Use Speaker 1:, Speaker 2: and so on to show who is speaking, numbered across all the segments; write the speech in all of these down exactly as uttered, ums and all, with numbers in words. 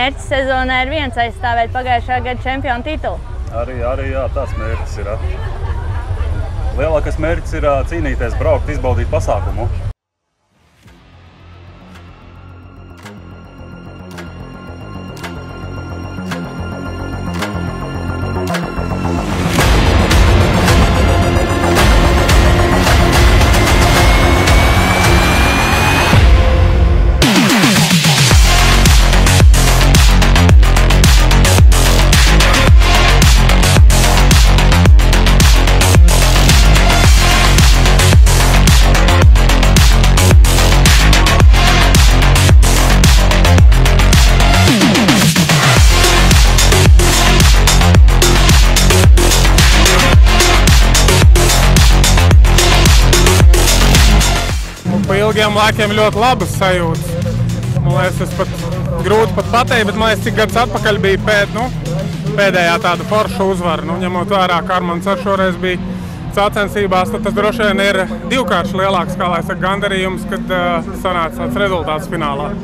Speaker 1: mērķis sezonā ir viens – aizstāvēt pagājušā gada čempionu titulu.
Speaker 2: Arī, arī jā, tāds mērķis ir. Lielākais mērķis ir cīnīties, braukt, izbaudīt pasākumu.
Speaker 3: Pa ilgiem laikiem ļoti labas sajūtas. Man liekas, tas pat grūti pat pateikt, bet man liekas, cik gadus atpakaļ bija pēd, nu, pēdējā tāda forša uzvara. Nu, ņemot vērā, ka Armands ar šoreiz bija sacensībās, tad tas droši vien ir divkārši lielāks, kā lai saka, gandarījums, kad uh, sanāca tāds rezultāts finālā.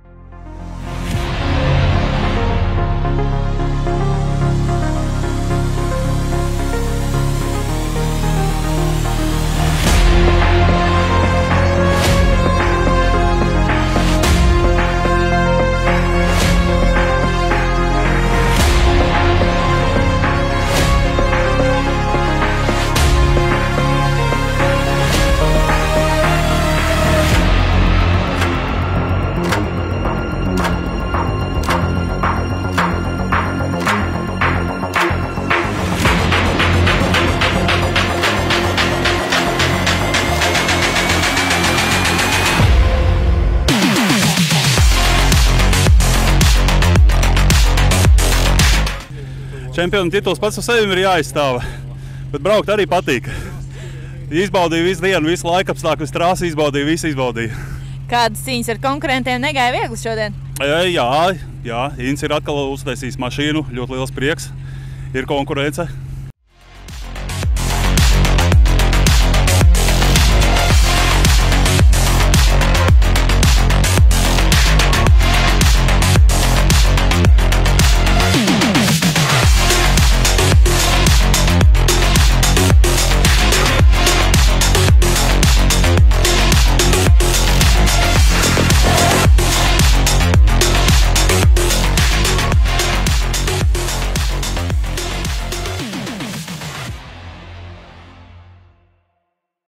Speaker 2: Čempionu tituls pats ar sevi ir jāizstāv, bet braukt arī patīk. Izbaudīju visu dienu, visu laikapstākļus, trāsu izbaudīju, visu izbaudīju.
Speaker 1: Kādas cīņas ar konkurentiem negāja viegli šodien?
Speaker 2: Jā, jā, Inns ir atkal uztaisījis mašīnu, ļoti liels prieks, ir konkurence.